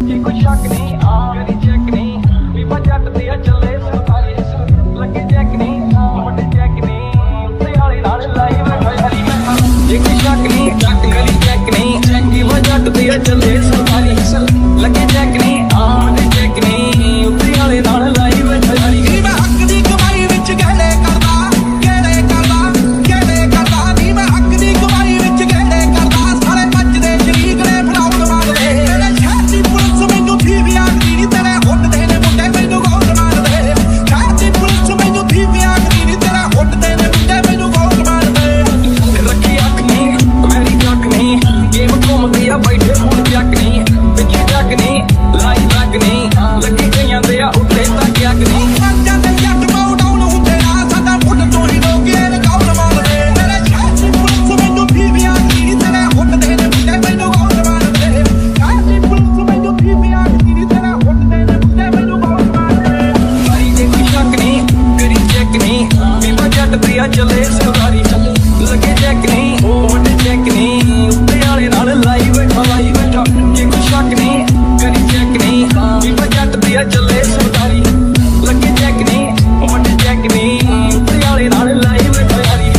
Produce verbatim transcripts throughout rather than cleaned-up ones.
ये कोई शक नहीं करी चेक नहीं बीमा जट दिया चले सरकारी लगे चेक नहीं बड़े चेक नहीं उत्ते वाले नाल लाई बैठा यारी ये कोई शक नहीं करी चेक नहीं बीमा जट दिया चले सरकारी लगे चेक नहीं बड़े चेक नहीं उत्ते वाले नाल लाई बैठा यारी मैं हक दी कमाई विच गहले करदा गहले करदा गहले करदा नी मैं हक दी कमाई विच गहले करदा सारे बचदे शरीक ने फड़ाउण मारदे तेरे शहर दी पुलिस मैनू थी भी आखदी नी तेरे हुट दे ने मुंडे मैनू गौर मारदे शहर दी पुलिस मैनू थी भी आखदी नी तेरे हुट दे ने मुंडे मैनू गौर मारदे रखी अख नहीं मेरी जक नहीं गेम घूमदी आ बैठे फोन जक नहीं पिछे जक नहीं लाई लग नहीं लगी गईयां दे आ उत्ते तक जक नहीं जांदे जट माउ डाउन हुंदे आ साडा फुट चोरी लोके ने गौर मारदे तेरे शहर दी पुलिस मैनू थी भी आखदी नी तेरे हुट दे ने मुंडे मैनू गौर मारदे शहर दी पुलिस मैनू थी भी आखदी नी तेरे हुट दे ने मुंडे मैनू गौर मारदे सारी दे कोई शक नहीं करी चेक नहीं बीमा जट दिया चले सरकारी लगे चेक नहीं बड़े चेक नहीं उत्ते वाले नाल लाई बैठा लाई बैठा ये कोई शक नहीं करी चेक नहीं बीमा जट दिया चले सरकारी लगे चेक नहीं बड़े चेक नहीं उत्ते वाले नाल लाई बैठा यारी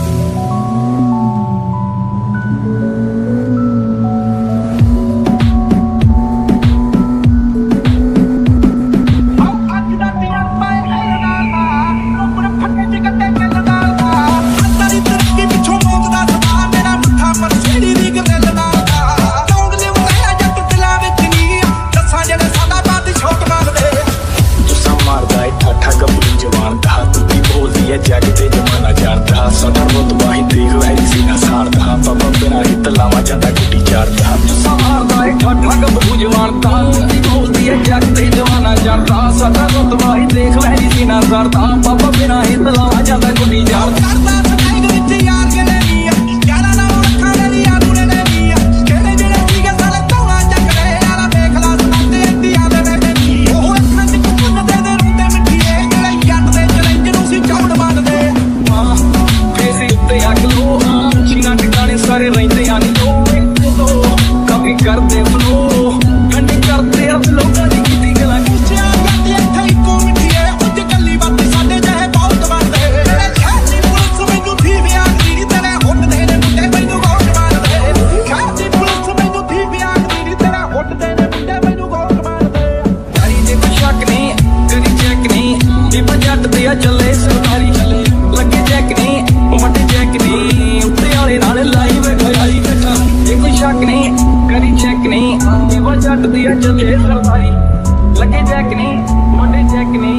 जग ते जमाना जानदा साडा रुतबा ही देख वैरी सीना सारदा बाबा बिना ही तलावा जांदा गुड्डी चारदा जुस्सा मारदा है ठाठा गबरू जवानदा बोलदी है जग ते जमाना जानदा साडा रुतबा ही देख वैरी सीना सारदा बाबा बिना ही तलावा जांदा गुड्डी चारदा करदा सगाई दे विच यार गले नी यारा ना रखा ने नी आदू ने नी केड़े जेड़े ठीक साले तौला चकदे यारा देख ला सुनाते इंडिया दे वे नी ओह अखां च कुन्न दे दे रूंदे मिठीए जेड़े जट दे चैलेंज नूं सी चौड़ मारदे सारे रहते आनी लो कभी करते फ्लो गंढे करते अब लोगों की कीती गला किसिया गड्डी इत्थे इको मिठी है उज गल्ली बात साडे जहे बहुत बनदे तेरे शहर दी पुलिस मैनू थी भी आखदी नी तेरे हुट दे ने मुंडे मैनू गौर मारदे शहर दी पुलिस मैनू थी भी आखदी नी तेरे हुट दे ने मुंडे मैनू गौर मारदे यारी जे कोई शक नहीं करी चेक नहीं बीमा जट दिया चले सरकारी लगे चेक नहीं बड़े चेक नहीं उत्ते वाले नाल लाई बैठा यारी बैठा ये कोई शक नहीं करी चेक नहीं बीमा जट दिया चले सरकारी लगे चेक नहीं बड़े चेक नहीं